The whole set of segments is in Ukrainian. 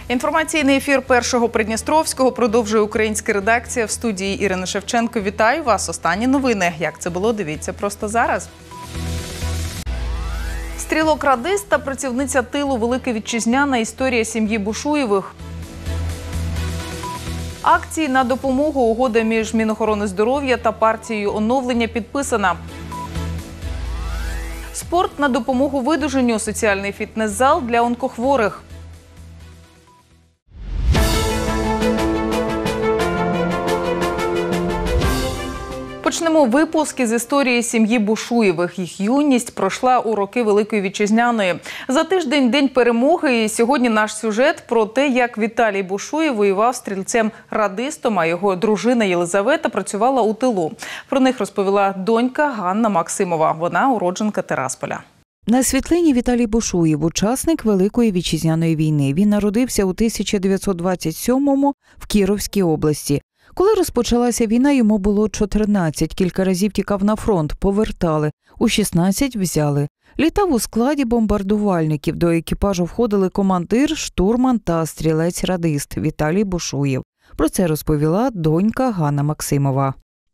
Інформаційний ефір Першого Придністровського продовжує українська редакція. В студії Ірина Шевченко. Вітаю вас. Останні новини. Як це було, дивіться просто зараз. Стрілок-радист та працівниця тилу «Велика Вітчизняна. Історія сім'ї Бушуєвих». Акції на допомогу. Угода між Мінохорони здоров'я та партією «Оновлення» підписана. Спорт на допомогу видуженню. Соціальний фітнес-зал для онкохворих. Почнемо випуск із історії сім'ї Бушуєвих. Їх юність пройшла у роки Великої Вітчизняної. За тиждень – День перемоги. І сьогодні наш сюжет про те, як Віталій Бушуєв воював стрільцем-радистом, а його дружина Єлизавета працювала у тилу. Про них розповіла донька Ганна Максимова. Вона уродженка Тирасполя. На світлині Віталій Бушуєв – учасник Великої Вітчизняної війни. Він народився у 1927-му в Кіровській області. Коли розпочалася війна, йому було 14. Кілька разів тікав на фронт, повертали. У 16 взяли. Літав у складі бомбардувальників. До екіпажу входили командир, штурман та стрілець-радист Віталій Бушуєв. Про це розповіла донька Ганна Максимова.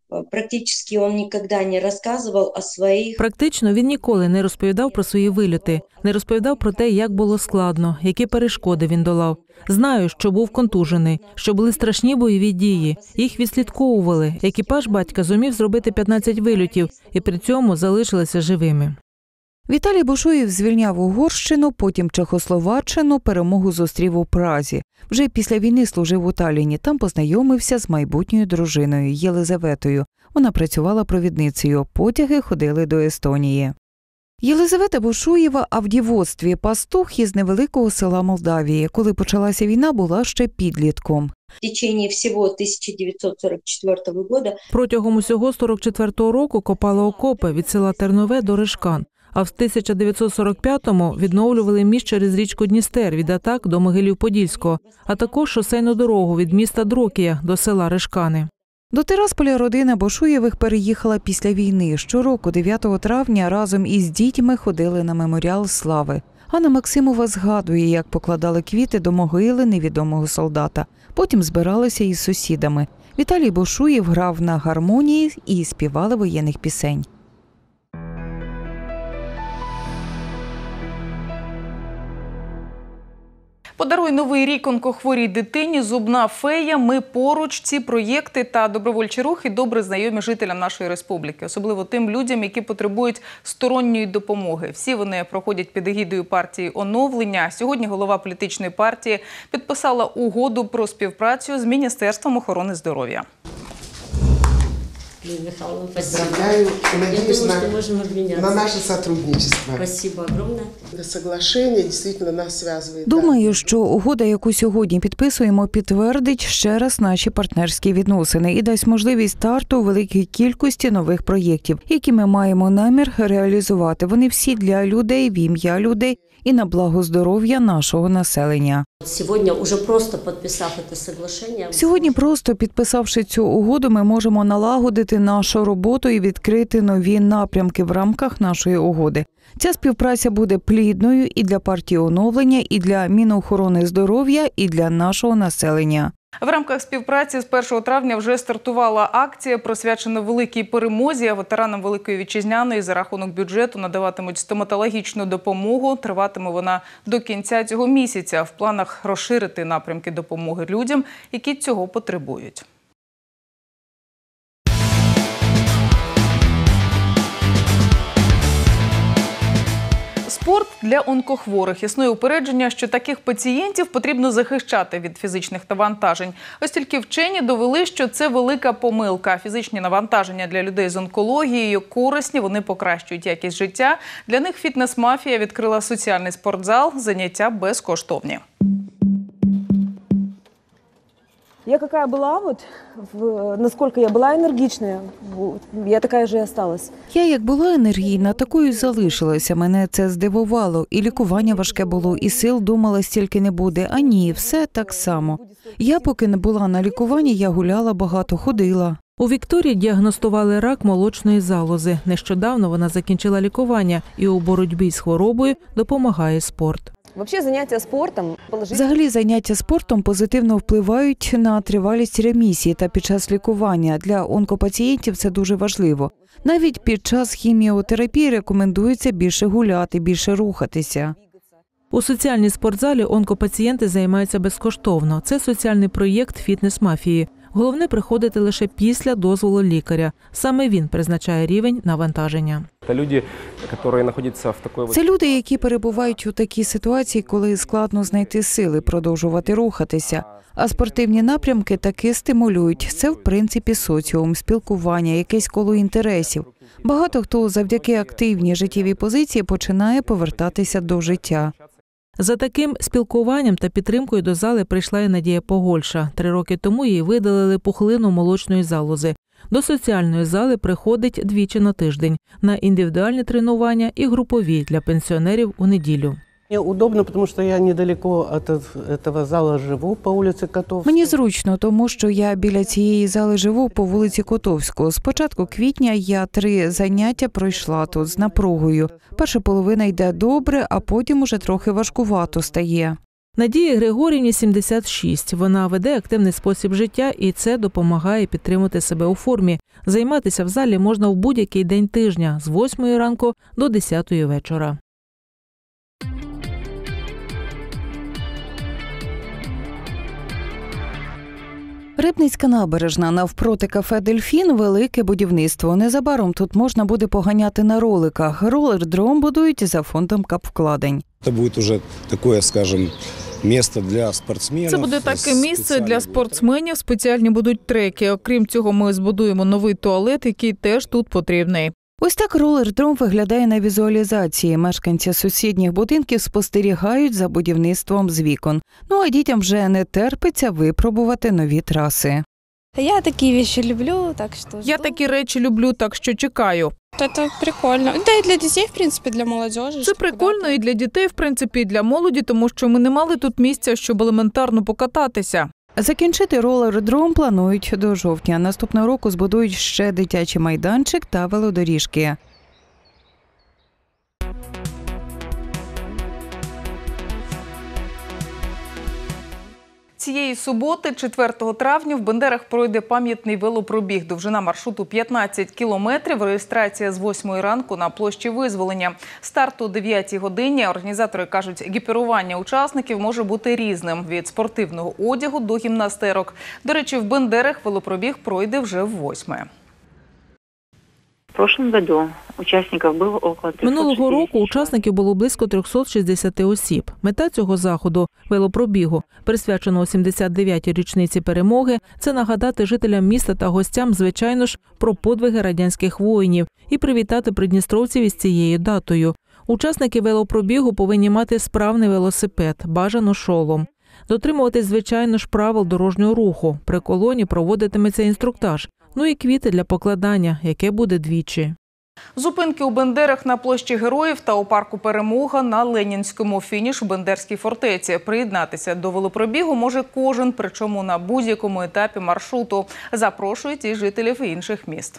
Практично він ніколи не розповідав про свої вильоти, не розповідав про те, як було складно, які перешкоди він долав. Знаю, що був контужений, що були страшні бойові дії. Їх відслідковували. Екіпаж батька зумів зробити 15 вильотів і при цьому залишилися живими. Віталій Бушуєв звільняв Угорщину, потім Чехословаччину, перемогу зустрів у Празі. Вже після війни служив у Талліні. Там познайомився з майбутньою дружиною Єлизаветою. Вона працювала провідницею. Потяги ходили до Естонії. Єлизавета Бушуєва, а в дівоцтві пастух із невеликого села Молдавії. Коли почалася війна, була ще підлітком. Протягом усього 44-го року копали окопи від села Тернове до Ришкан. А в 1945-му відновлювали міст через річку Дністер від атак до Могилів-Подільського, а також шосейну дорогу від міста Дрокія до села Ришкани. До Тирасполя родина Бушуєвих переїхала після війни. Щороку 9 травня разом із дітьми ходили на меморіал слави. Ганна Максимова згадує, як покладали квіти до могили невідомого солдата. Потім збиралися із сусідами. Віталій Бушуєв грав на гармонії і співали воєнних пісень. Подаруй новий рік онкохворій дитині, зубна фея, ми поруч. Ці проєкти та добровольчі рухи добре знайомі жителям нашої республіки, особливо тим людям, які потребують сторонньої допомоги. Всі вони проходять під егідою партії «Оновлення». Сьогодні голова політичної партії підписала угоду про співпрацю з Міністерством охорони здоров'я. Поздравляю и надеюсь на наше сотрудничество. Спасибо огромное. Соглашение действительно нас связывает. Думаю, що угода, яку сьогодні підписуємо, підтвердить ще раз наші партнерські відносини і дасть можливість старту великій кількості нових проєктів, які ми маємо намір реалізувати. Вони всі для людей, в ім'я людей і на благо здоров'я нашого населення. Сьогодні просто підписавши цю угоду, ми можемо налагодити нашу роботу і відкрити нові напрямки в рамках нашої угоди. Ця співпраця буде плідною і для партії «Оновлення», і для Мінохорони здоров'я, і для нашого населення. В рамках співпраці з 1 травня вже стартувала акція, присвячена великій перемозі. Ветеранам Великої Вітчизняної за рахунок бюджету надаватимуть стоматологічну допомогу. Триватиме вона до кінця цього місяця. В планах розширити напрямки допомоги людям, які цього потребують. Спорт для онкохворих. Існує упередження, що таких пацієнтів потрібно захищати від фізичних навантажень. Ось тільки вчені довели, що це велика помилка. Фізичні навантаження для людей з онкологією корисні, вони покращують якість життя. Для них фітнес-мафія відкрила соціальний спортзал, заняття безкоштовні. Я какая была, насколько я была энергичная, я такая же и осталась. Я як була енергійна, такою й залишилася. Мене це здивувало. І лікування важке було, і сил думала стільки не буде. А ні, все так само. Я поки не була на лікуванні, я гуляла багато, ходила. У Вікторії діагностували рак молочної залози. Нещодавно вона закінчила лікування і у боротьбі з хворобою допомагає спорт. Вообще заняття спортом Взагалі, заняття спортом позитивно впливають на тривалість ремісії та під час лікування. Для онкопацієнтів це дуже важливо. Навіть під час хіміотерапії рекомендується більше гуляти, більше рухатися. У соціальній спортзалі онкопацієнти займаються безкоштовно. Це соціальний проєкт «Фітнес-мафії». Головне – приходити лише після дозволу лікаря. Саме він призначає рівень навантаження. Це люди, які перебувають у такій ситуації, коли складно знайти сили продовжувати рухатися. А спортивні напрямки таки стимулюють. Це, в принципі, соціум, спілкування, якесь коло інтересів. Багато хто завдяки активній життєвій позиції починає повертатися до життя. За таким спілкуванням та підтримкою до зали прийшла і Надія Погольша. 3 роки тому їй видалили пухлину молочної залози. До соціальної зали приходить 2 на тиждень на індивідуальні тренування і групові для пенсіонерів у неділю. Мне удобно, потому что я недалеко от этого зала живу, по улице Котовской. Мені зручно, тому що я біля цієї зали живу по вулиці Котовського. З початку квітня я 3 заняття пройшла тут з напругою. Перша половина йде добре, а потім уже трохи важкувато стає. Надії Григорівні 76. Вона веде активний спосіб життя і це допомагає підтримати себе у формі. Займатися в залі можна в будь-який день тижня з 8 ранку до 10 вечора. Рибницька набережна, навпроти кафе «Дельфін» – велике будівництво. Незабаром тут можна буде поганяти на роликах. Ролердром будують за фондом капвкладень. Це буде вже таке, скажімо, місце для спортсменів. Це буде таке місце для спортсменів, спеціальні будуть треки. Окрім цього, ми збудуємо новий туалет, який теж тут потрібний. Ось так ролердром виглядає на візуалізації. Мешканці сусідніх будинків спостерігають за будівництвом з вікон. Ну а дітям вже не терпиться випробувати нові траси. Я такі речі люблю, так що Я такі речі люблю, так що чекаю. Це прикольно. Да і для дітей, в принципі, для молодежі. Це прикольно і для дітей, в принципі, і для молоді, тому що ми не мали тут місця, щоб елементарно покататися. Закінчити ролердром планують до жовтня. Наступного року збудують ще дитячий майданчик та велодоріжки. Цієї суботи, 4 травня, в Бендерах пройде пам'ятний велопробіг. Довжина маршруту 15 кілометрів, реєстрація з 8 ранку на площі Визволення. Старт о 9 годині. Організатори кажуть, екіпірування учасників може бути різним – від спортивного одягу до гімнастерок. До речі, в Бендерах велопробіг пройде вже ввосьме. В прошлом году учасників було около 360. Минулого року учасників було близько 360 осіб. Мета цього заходу – велопробігу, присвяченого 79-й річниці перемоги, це нагадати жителям міста та гостям, звичайно ж, про подвиги радянських воїнів і привітати придністровців із цією датою. Учасники велопробігу повинні мати справний велосипед, бажано шолом. Дотримуватись, звичайно ж, правил дорожнього руху. При колоні проводитиметься інструктаж. Ну і квіти для покладання, яке буде двічі. Зупинки у Бендерах на площі Героїв та у парку Перемога на Ленінському, фініш у Бендерській фортеці. Приєднатися до велопробігу може кожен, причому на будь-якому етапі маршруту. Запрошують і жителів інших міст.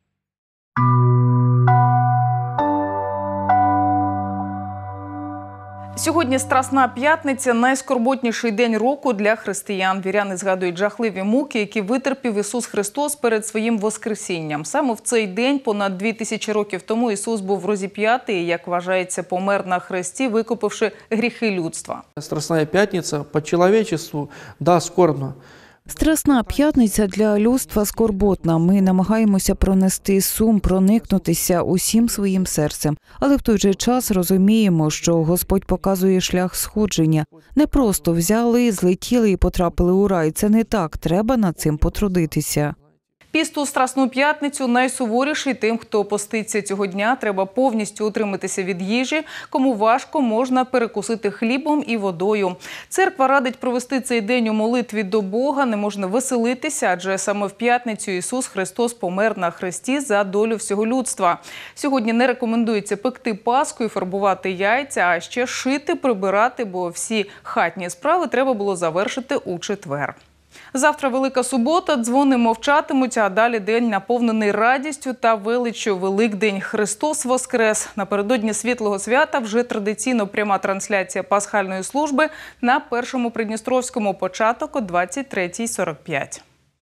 Сьогодні Страсна п'ятниця – найскорботніший день року для християн. Віряни згадують жахливі муки, які витерпів Ісус Христос перед своїм воскресінням. Саме в цей день, понад 2000 років тому, Ісус був розіп'ятий і, як вважається, помер на хресті, викупивши гріхи людства. Страсна п'ятниця по чоловічеству, да, скорбно. Страсна п'ятниця для людства скорботна. Ми намагаємося пронести сум, проникнутися усім своїм серцем. Але в той же час розуміємо, що Господь показує шлях сходження. Не просто взяли, злетіли і потрапили у рай. Це не так, треба над цим потрудитися. Піст у Страсну п'ятницю найсуворіший тим, хто поститься цього дня. Треба повністю утриматися від їжі. Кому важко, можна перекусити хлібом і водою. Церква радить провести цей день у молитві до Бога. Не можна веселитися, адже саме в п'ятницю Ісус Христос помер на хресті за долю всього людства. Сьогодні не рекомендується пекти паску і фарбувати яйця, а ще шити, прибирати, бо всі хатні справи треба було завершити у четвер. Завтра Велика Субота, дзвони мовчатимуть, а далі день наповнений радістю та величчю. Великдень. Христос Воскрес. Напередодні світлого свята вже традиційно пряма трансляція пасхальної служби на Першому Придністровському, початок о 23:45.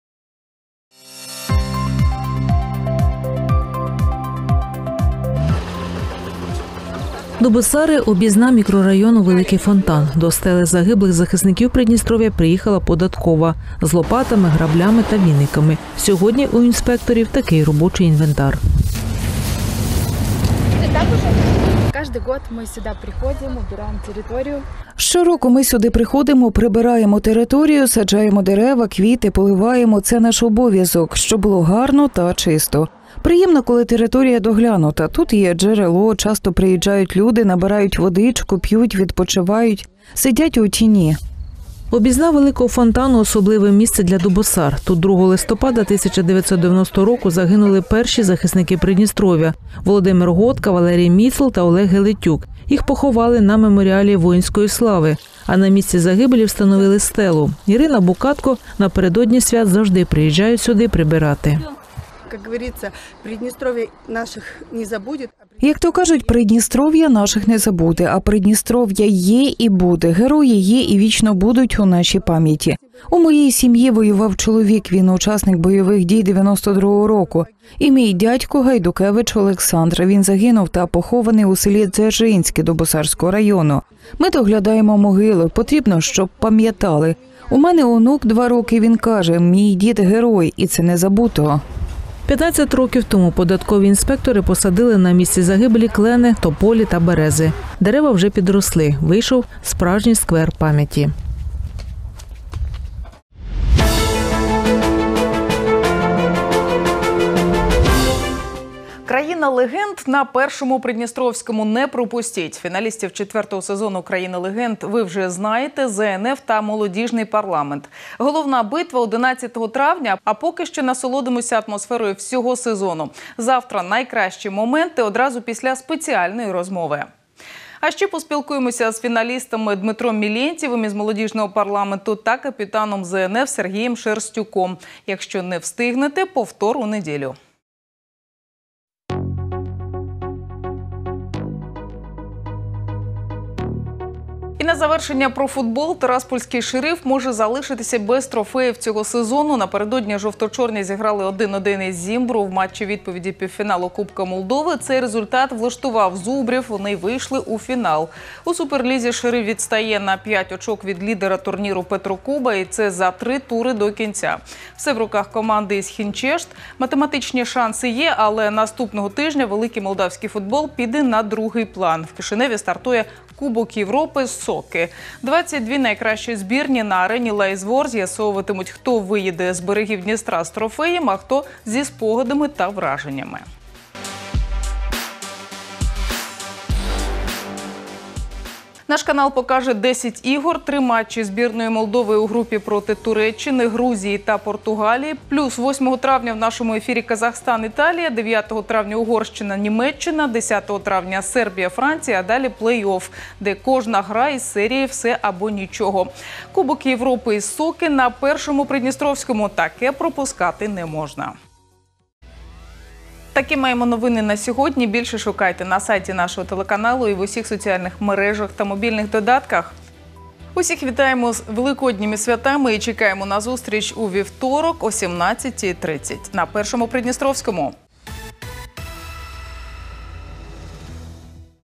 До Босари, об'їзна мікрорайону Великий Фонтан. До стели загиблих захисників Придністров'я приїхала податкова з лопатами, граблями та віниками. Сьогодні у інспекторів такий робочий інвентар. Кожен рік ми сюди приходимо, убираємо територію. Щороку ми сюди приходимо, прибираємо територію, саджаємо дерева, квіти, поливаємо. Це наш обов'язок, щоб було гарно та чисто. Приємно, коли територія доглянута. Тут є джерело, часто приїжджають люди, набирають водичку, п'ють, відпочивають, сидять у тіні. Об'їзна Великого Фонтану – особливе місце для Дубосар. Тут 2 листопада 1990 року загинули перші захисники Придністров'я – Володимир Готка, Валерій Міцл та Олег Гелетюк. Їх поховали на меморіалі воїнської слави, а на місці загибелі встановили стелу. Ірина Букатко напередодні свят завжди приїжджають сюди прибирати. Як говориться, Придністров'я наших не забуде. Як то кажуть, Придністров'я наших не забуде, а Придністров'я є і буде. Герої є і вічно будуть у нашій пам'яті. У моїй сім'ї воював чоловік, він учасник бойових дій 92-го року. І мій дядько Гайдукевич Олександр. Він загинув та похований у селі Дзержинське Дубосарського району. Ми доглядаємо могили, потрібно, щоб пам'ятали. У мене онук 2 роки, він каже, мій дід герой, і це не забуто. 15 років тому податкові інспектори посадили на місці загибелі клени, тополі та берези. Дерева вже підросли. Вийшов справжній сквер пам'яті. Країна легенд на Першому Придністровському не пропустіть. Фіналістів 4-го сезону «Країни легенд» ви вже знаєте – ЗНФ та молодіжний парламент. Головна битва 11 травня, а поки що насолодимося атмосферою всього сезону. Завтра найкращі моменти одразу після спеціальної розмови. А ще поспілкуємося з фіналістами Дмитром Мілєнтєвим із молодіжного парламенту та капітаном ЗНФ Сергієм Шерстюком. Якщо не встигнете, повтор у неділю. І на завершення про футбол. Тираспольський «Шериф» може залишитися без трофеїв цього сезону. Напередодні жовто-чорні зіграли 1-1 із Зімбру в матчі відповіді півфіналу Кубка Молдови. Цей результат влаштував зубрів, вони вийшли у фінал. У Суперлізі «Шериф» відстає на 5 очок від лідера турніру Петрокуба, і це за 3 тури до кінця. Все в руках команди із Хінчешт. Математичні шанси є, але наступного тижня великий молдавський футбол піде на другий план. В Кишиневі стартує Кубок Європи «Соки». 22 найкращі збірні на арені Лайзвор з'ясовуватимуть, хто виїде з берегів Дністра з трофеєм, а хто зі спогадами та враженнями. Наш канал покаже 10 ігор, 3 матчі збірної Молдови у групі проти Туреччини, Грузії та Португалії. Плюс 8 травня в нашому ефірі Казахстан-Італія, 9 травня Угорщина-Німеччина, 10 травня Сербія-Франція, а далі плей-офф, де кожна гра із серії «Все або нічого». Кубок Європи із «Соки» на Першому Придністровському. Таке пропускати не можна. Такі маємо новини на сьогодні. Більше шукайте на сайті нашого телеканалу і в усіх соціальних мережах та мобільних додатках. Усіх вітаємо з великодніми святами і чекаємо на зустріч у вівторок о 17:30 на Першому Придністровському.